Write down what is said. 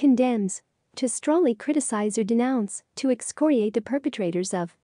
condemns, to strongly criticize or denounce, to excoriate the perpetrators of